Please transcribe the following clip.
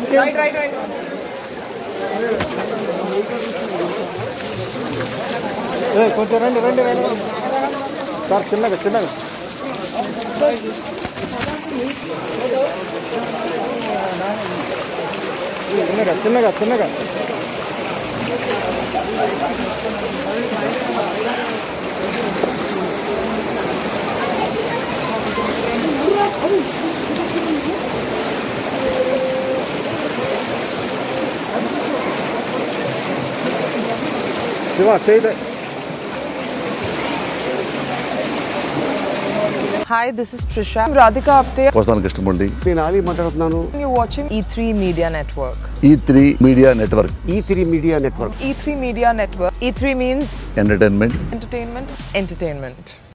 కొంచెం రండి రండి రండి సార్ చిన్నగా చిన్నగా చిన్నగా చిన్నగా చిన్నగా శివ చేయలే. Hi, this is Trisha. I'm Radhika Apte. వస్తాను కృష్ణమూర్తి. నేను ఆలీ మాట్లాడుతున్నాను. You're watching E3 Media Network. E3 Media Network. E3 Media Network. E3 Media Network. E3 means Entertainment. entertainment.